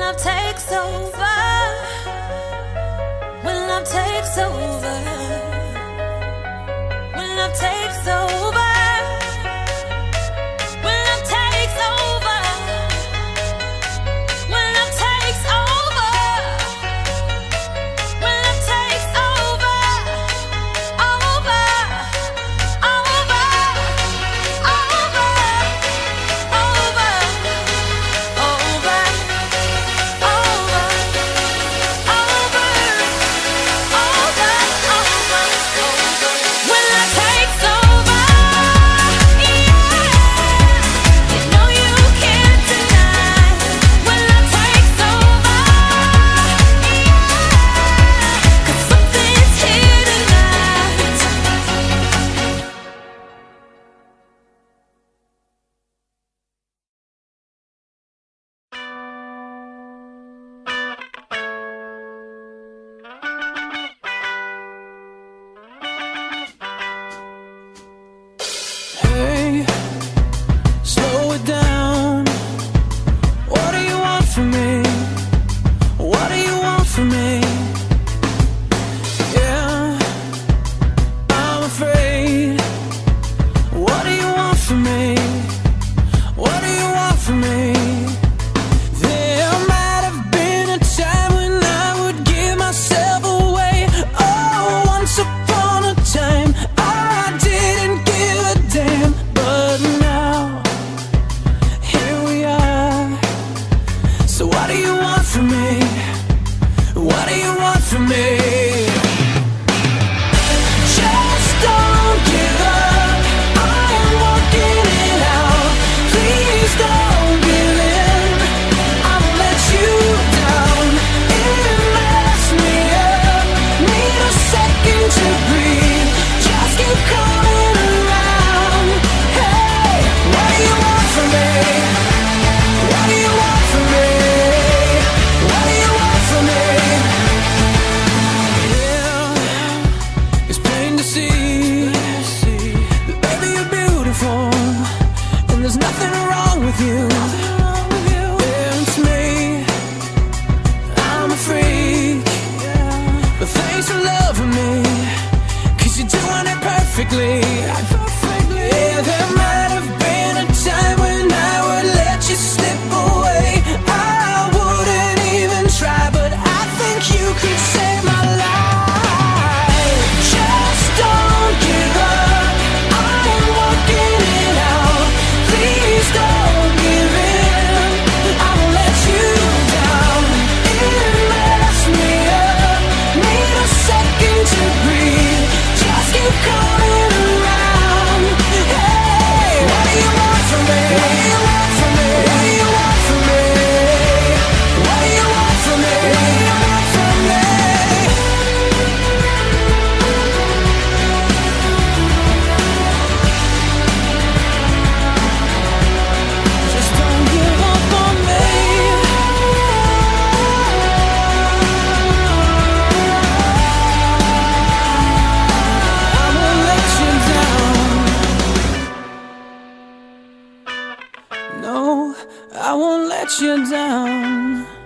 love takes over, when love takes over, when love takes over. Hey, slow it down. What do you want from me? What do you want from me? Yeah, I'm afraid. What do you want from me? What do you want from me? There might have been a time when I would give myself away. Oh, once upon a time I didn't give a damn. But now, here we are. So what do you want from me? What do you want from me? Just don't give up, I am working it out. Please don't give in, I won't let you down. It messed me up, need a second to breathe. Just keep coming around. Hey, what do you want from me? What do you want from me? What do you want from me? Yeah, it's plain to see that baby you're beautiful, and there's nothing wrong with you. Yeah, it's me, I'm a freak, but thanks for loving me, 'cause you're doing it perfectly. Yeah, there might have been a time when I would let you slip away. I wouldn't even try, but I think you could save my life. Just don't give up, I am working it out. Please don't give in, I won't let you down. It messed me up, need a second to breathe. Just keep coming around. Hey, what do you want from me? What do you want from me? What do you want from me? What do you want from me? What do you want from me? Just don't give up on me. I won't let you down. No, I won't let you down.